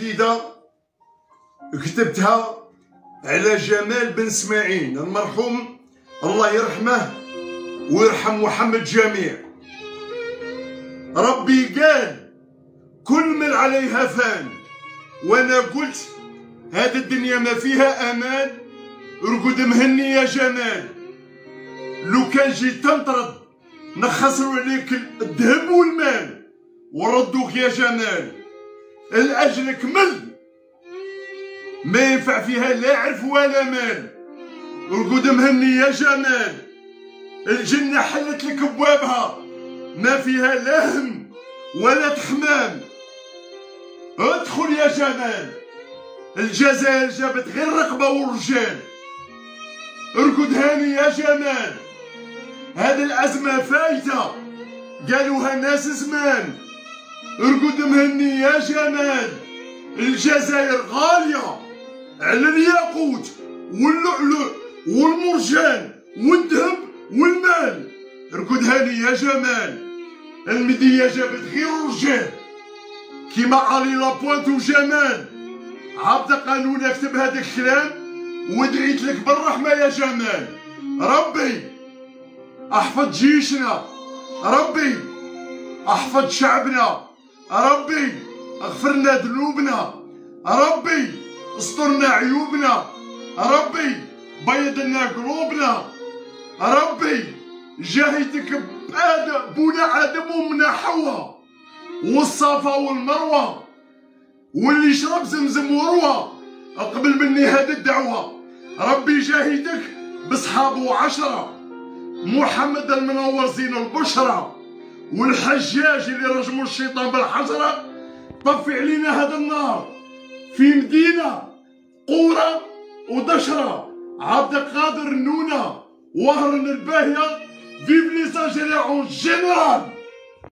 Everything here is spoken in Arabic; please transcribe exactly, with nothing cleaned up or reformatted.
جديدة كتبتها على جمال بن اسماعيل المرحوم، الله يرحمه ويرحم محمد جميع. ربي قال كل من عليها فان، وانا قلت هذه الدنيا ما فيها امان، رقد مهني يا جمال. لو كان جيت تنطرد نخسروا عليك الذهب والمال وردوك يا جمال. الاجل كمل ما ينفع فيها لا عرف ولا مال، رقد مهني يا جمال. الجنة حلت لك ابوابها ما فيها لا هم ولا تحمام. ادخل يا جمال، الجزائر جابت غير رقبة ورجال. ارقد هاني يا جمال، هذه الأزمة فايتة قالوها ناس زمان. ارقد مهني يا جمال، الجزائر غالية على الياقوت واللؤلؤ والمرجان والذهب والمال. ارقد هاني يا جمال، المدية جابت غير رجال كيما علي لابوانت وجمال. عبد قانون كتب هذاك الكلام ودعيت لك بالرحمة يا جمال. ربي احفظ جيشنا، ربي احفظ شعبنا، ربي اغفر لنا ذنوبنا، ربي استرنا عيوبنا، ربي بيض لنا قلوبنا، ربي جاهدك بآدم بونا آدم ومنا حواء والصفا والمروة، واللي يشرب زمزم وروى اقبل مني هذه الدعوة. ربي جاهدك بصحابه عشرة، محمد المنور زين البشرى والحجاج اللي رجموا الشيطان بالحجرة. طفي علينا هذا النار في مدينة قورة ودشرة. عبد القادر النونة وهرن الباهية، فيف لي ساجيريون جينيرال.